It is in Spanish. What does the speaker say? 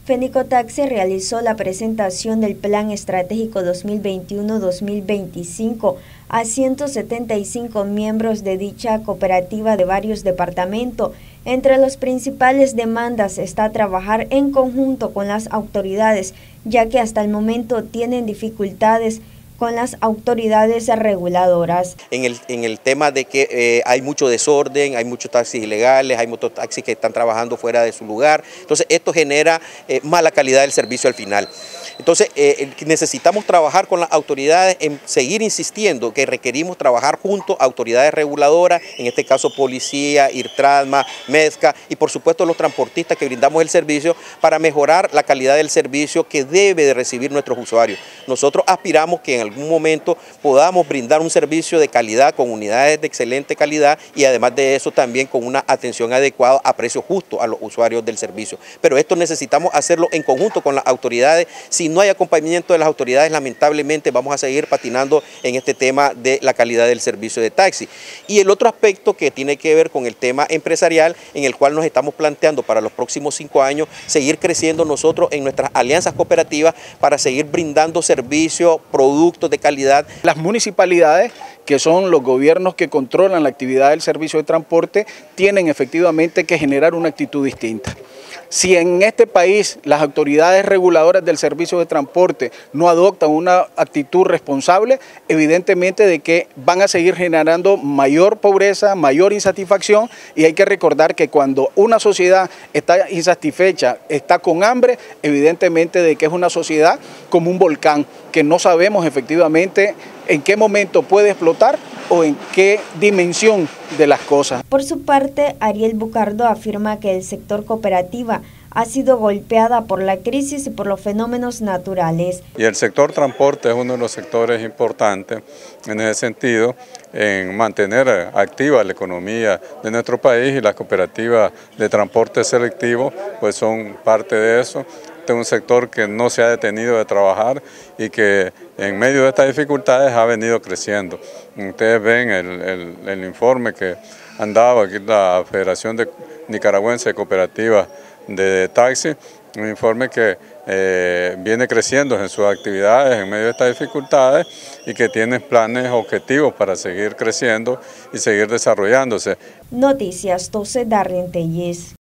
Fenicotaxi realizó la presentación del Plan Estratégico 2021-2025 a 175 miembros de dicha cooperativa de varios departamentos. Entre las principales demandas está trabajar en conjunto con las autoridades, ya que hasta el momento tienen dificultades con las autoridades reguladoras. En el tema de que hay mucho desorden, hay muchos taxis ilegales, hay muchos taxis que están trabajando fuera de su lugar, entonces esto genera mala calidad del servicio al final. Entonces necesitamos trabajar con las autoridades en seguir insistiendo que requerimos trabajar junto a autoridades reguladoras, en este caso policía, IRTRASMA, MESCA y por supuesto los transportistas que brindamos el servicio para mejorar la calidad del servicio que debe de recibir nuestros usuarios. Nosotros aspiramos que en algún momento podamos brindar un servicio de calidad con unidades de excelente calidad y además de eso también con una atención adecuada a precio justo a los usuarios del servicio. Pero esto necesitamos hacerlo en conjunto con las autoridades. Si no hay acompañamiento de las autoridades, lamentablemente vamos a seguir patinando en este tema de la calidad del servicio de taxi. Y el otro aspecto que tiene que ver con el tema empresarial, en el cual nos estamos planteando para los próximos 5 años seguir creciendo nosotros en nuestras alianzas cooperativas para seguir brindando servicios, productos de calidad. Las municipalidades, que son los gobiernos que controlan la actividad del servicio de transporte, tienen efectivamente que generar una actitud distinta. Si en este país las autoridades reguladoras del servicio de transporte no adoptan una actitud responsable, evidentemente de que van a seguir generando mayor pobreza, mayor insatisfacción, y hay que recordar que cuando una sociedad está insatisfecha, está con hambre, evidentemente de que es una sociedad como un volcán, que no sabemos efectivamente en qué momento puede explotar o en qué dimensión de las cosas. Por su parte, Ariel Bucardo afirma que el sector cooperativa ha sido golpeada por la crisis y por los fenómenos naturales. Y el sector transporte es uno de los sectores importantes en ese sentido, en mantener activa la economía de nuestro país, y las cooperativas de transporte selectivo pues son parte de eso. Este es un sector que no se ha detenido de trabajar y que en medio de estas dificultades ha venido creciendo. Ustedes ven el informe que han dado aquí la Federación Nicaragüense de Cooperativas de Taxi, un informe que viene creciendo en sus actividades en medio de estas dificultades y que tiene planes objetivos para seguir creciendo y seguir desarrollándose. Noticias 12 Darren Telles.